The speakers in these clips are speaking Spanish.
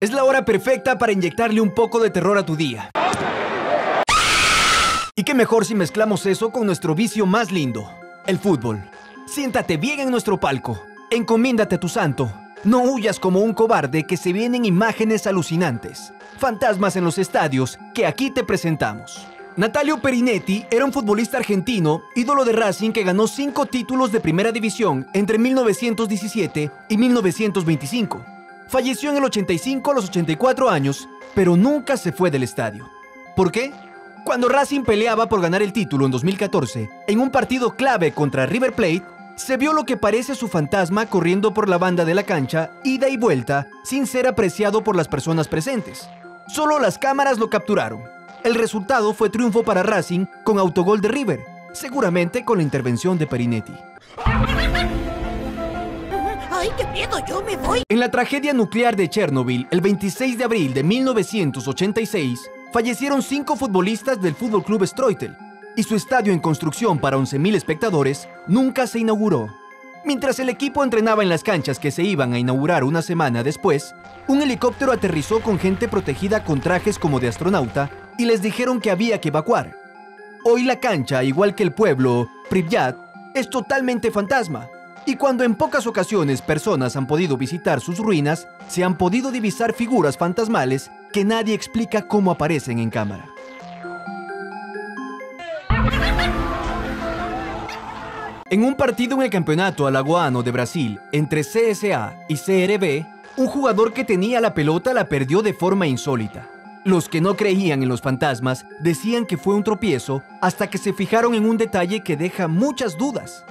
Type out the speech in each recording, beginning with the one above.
Es la hora perfecta para inyectarle un poco de terror a tu día. Y qué mejor si mezclamos eso con nuestro vicio más lindo, el fútbol. Siéntate bien en nuestro palco. Encomiéndate a tu santo. No huyas como un cobarde, que se vienen imágenes alucinantes. Fantasmas en los estadios que aquí te presentamos. Natalio Perinetti era un futbolista argentino, ídolo de Racing, que ganó 5 títulos de primera división entre 1917 y 1925. Falleció en el 85 a los 84 años, pero nunca se fue del estadio. ¿Por qué? Cuando Racing peleaba por ganar el título en 2014, en un partido clave contra River Plate, se vio lo que parece su fantasma corriendo por la banda de la cancha, ida y vuelta, sin ser apreciado por las personas presentes. Solo las cámaras lo capturaron. El resultado fue triunfo para Racing con autogol de River, seguramente con la intervención de Perinetti. ¡Ay, qué miedo! ¡Yo me voy! En la tragedia nuclear de Chernobyl, el 26 de abril de 1986, fallecieron 5 futbolistas del Fútbol Club Streutel, y su estadio en construcción para 11.000 espectadores nunca se inauguró. Mientras el equipo entrenaba en las canchas que se iban a inaugurar una semana después, un helicóptero aterrizó con gente protegida con trajes como de astronauta y les dijeron que había que evacuar. Hoy la cancha, igual que el pueblo Pripyat, es totalmente fantasma, y cuando en pocas ocasiones personas han podido visitar sus ruinas, se han podido divisar figuras fantasmales que nadie explica cómo aparecen en cámara. En un partido en el campeonato alagoano de Brasil entre CSA y CRB, un jugador que tenía la pelota la perdió de forma insólita. Los que no creían en los fantasmas decían que fue un tropiezo, hasta que se fijaron en un detalle que deja muchas dudas.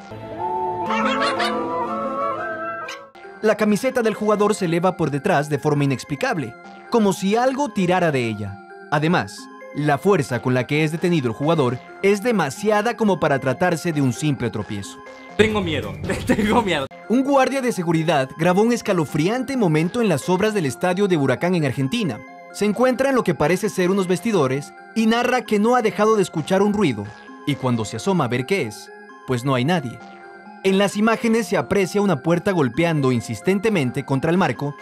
La camiseta del jugador se eleva por detrás de forma inexplicable, como si algo tirara de ella. Además, la fuerza con la que es detenido el jugador es demasiada como para tratarse de un simple tropiezo. Tengo miedo. Un guardia de seguridad grabó un escalofriante momento en las obras del estadio de Huracán en Argentina. Se encuentra en lo que parece ser unos vestidores y narra que no ha dejado de escuchar un ruido, y cuando se asoma a ver qué es, pues no hay nadie. En las imágenes se aprecia una puerta golpeando insistentemente contra el marco.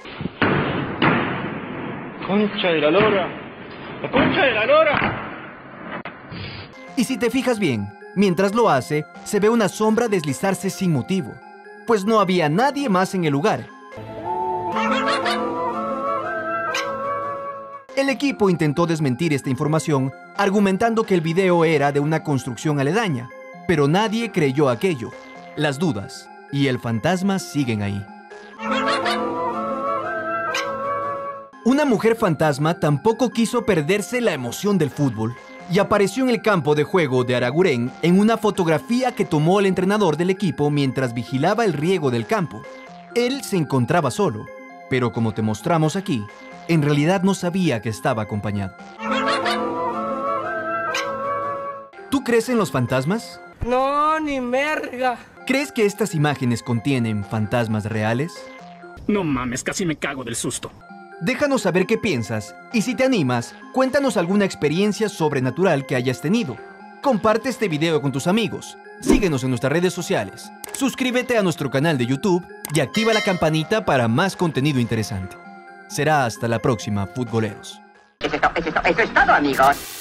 ¡Concha de la lora! ¡La concha de la lora! Y si te fijas bien, mientras lo hace, se ve una sombra deslizarse sin motivo, pues no había nadie más en el lugar. El equipo intentó desmentir esta información, argumentando que el video era de una construcción aledaña, pero nadie creyó aquello. Las dudas y el fantasma siguen ahí. Una mujer fantasma tampoco quiso perderse la emoción del fútbol y apareció en el campo de juego de Araguren en una fotografía que tomó el entrenador del equipo mientras vigilaba el riego del campo. Él se encontraba solo, pero como te mostramos aquí, en realidad no sabía que estaba acompañado. ¿Tú crees en los fantasmas? No, ni merga. ¿Crees que estas imágenes contienen fantasmas reales? No mames, casi me cago del susto. Déjanos saber qué piensas, y si te animas, cuéntanos alguna experiencia sobrenatural que hayas tenido. Comparte este video con tus amigos, síguenos en nuestras redes sociales, suscríbete a nuestro canal de YouTube y activa la campanita para más contenido interesante. Será hasta la próxima, futboleros. Eso es todo, amigos.